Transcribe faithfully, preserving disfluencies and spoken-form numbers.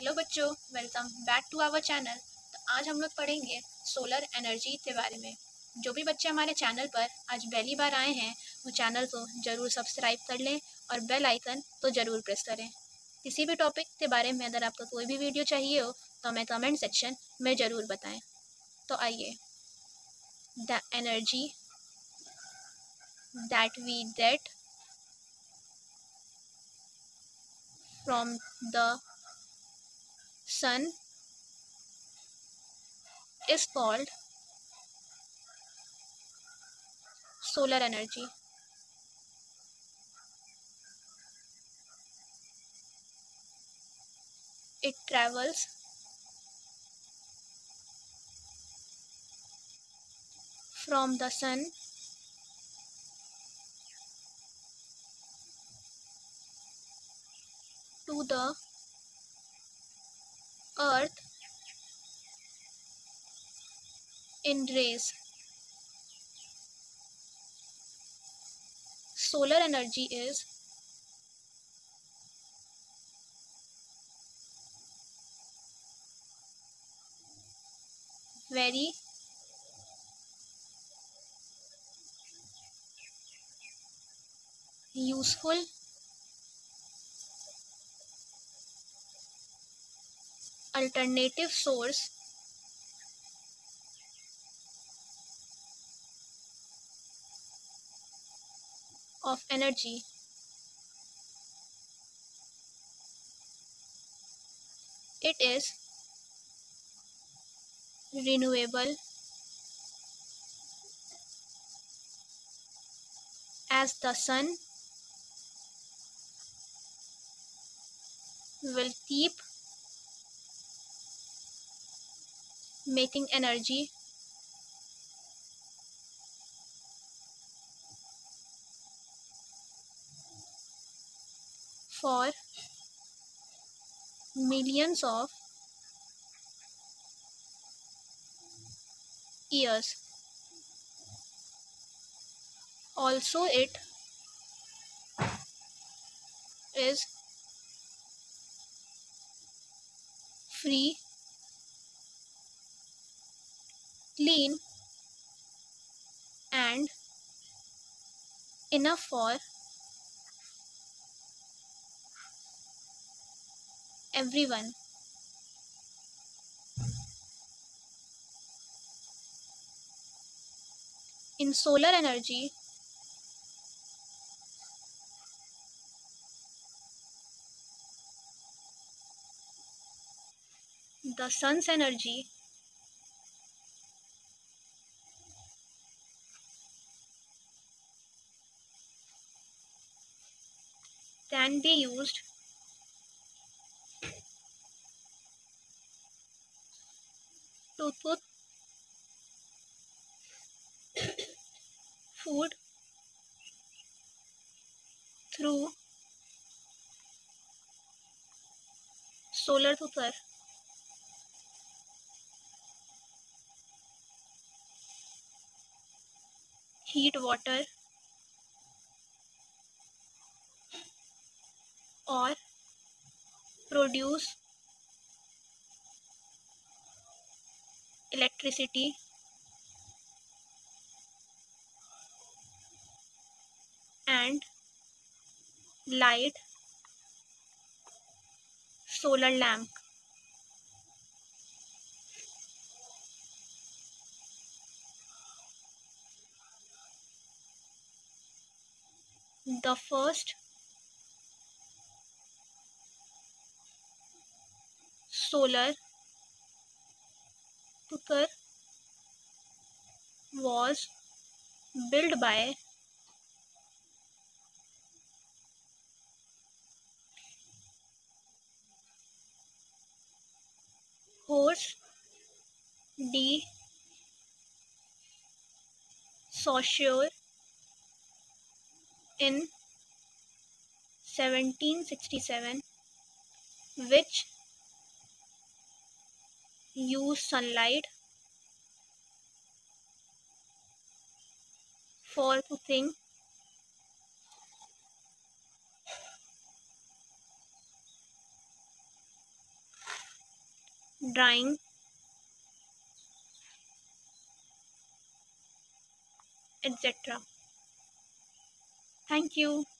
Hello बच्चों, welcome back to our channel. तो आज हम लोग पढ़ेंगे सोलर एनर्जी के बारे में। जो भी बच्चे हमारे चैनल पर आज पहली बार आए हैं वो चैनल को ज़रूर सब्सक्राइब कर लें और बेल आइकन तो ज़रूर प्रेस करें। किसी भी टॉपिक के बारे में अगर आपको कोई भी वीडियो चाहिए हो तो हमें कमेंट सेक्शन में ज़रूर बताएं। तो आइए, the energy that we get from the sun is called solar energy. It travels from the sun to the earth in rays. Solar energy is very useful alternative source of energy. It is renewable as the sun will keep making energy for millions of years. Also, it is free, clean, and enough for everyone. In solar energy, the sun's energy can be used to cook food through solar cooker. Heat water or produce electricity and light solar lamp. The first solar cooker was built by Horst de Saussure in seventeen sixty-seven, which used sunlight for cooking drawing, etcetera. Thank you.